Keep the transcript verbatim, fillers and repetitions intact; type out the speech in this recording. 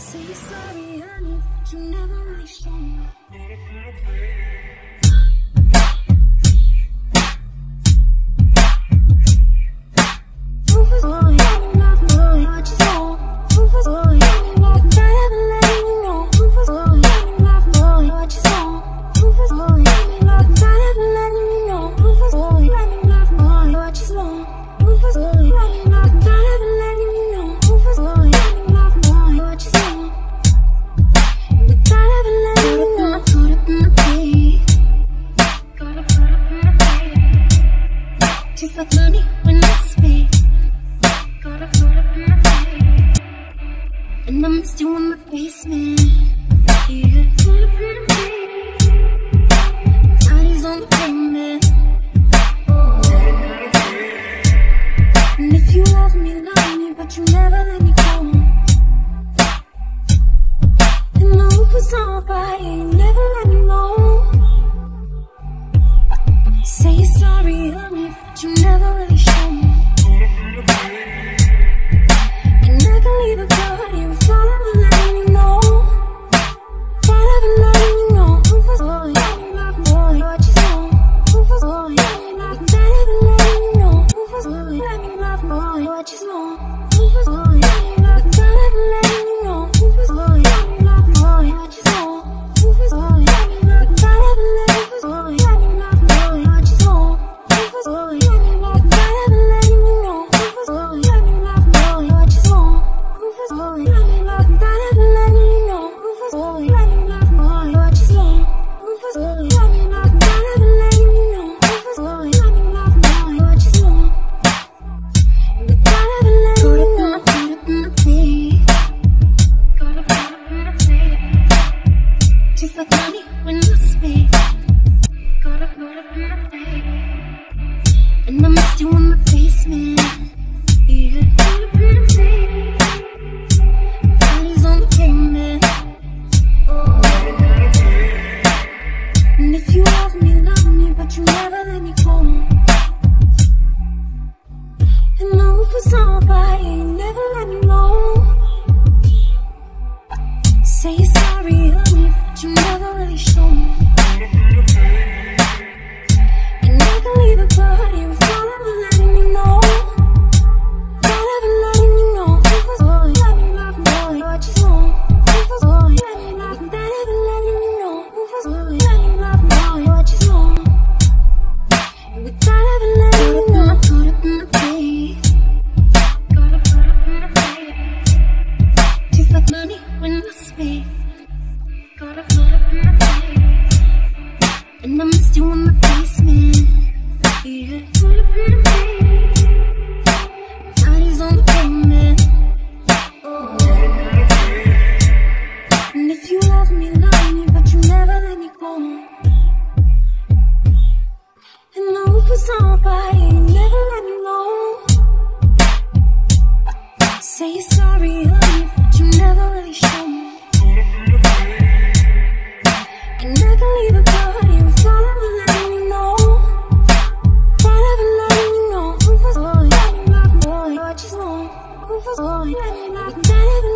Say you're sorry, honey, but you never really show. Just like money when I speak, got a put up in my face, and I'm still in the basement. Yeah, put up in my face, bodies on the pavement. Oh. And if you love me, love me, but you never let me go. And the roof was on fire, you never let me know. Say you're sorry, honey, but you never really show me. And I can leave a party without ever letting you know. Without ever letting you know. Rufus, boy, love boy, what you know. Rufus, boy, love, without ever letting you know. Rufus, boy, let me love boy, what you know. Rufus, boy, love, without ever letting you know. Rufus, boy, love boy, what you know. Rufus, boy, love, without ever letting you know. Boy, let me love boy, what you know. Rufus, boy, let me love, without ever letting you know. Rufus, boy, let me love boy, what you know. Rufus, boy, let me love, without ever letting you know. Rufus, boy, let me love boy, what you know. Rufus, boy, let me love, without ever letting you know. Rufus, boy, let me love boy, what you know. Without ever letting you know. Put up in my face, gotta put up in my face. Just like money when I speak, gotta put up in my face, and I'm still in the basement. Yeah, put up in my face, bodies on the pavement. Oh. And if you love me, love me, but you never let me go. And the roof was on fire, you never let me know. Say you're sorry, honey, but you never really show me. And I can leave a party without ever letting you know. Without ever letting you know. Rufus, boy, let me love boy, what you know. Rufus, boy, let me love, without ever letting you know. Rufus, boy, let me love boy, what you know. Without ever letting you know. Put up in my face, gotta put up in my face. Just like money when I speak, gotta put up in my face, and I'm still in the basement. Yeah, put up in my face, bodies on the pavement. Oh. And if you love me, love me, but you never let me go. And the roof was on fire, you never let me know. Say you're sorry, honey, but you never really show me. And I can leave a party without ever letting you know. Without ever letting you know. Rufus, boy, let me love boy, what you know. Rufus, boy, let me love, without ever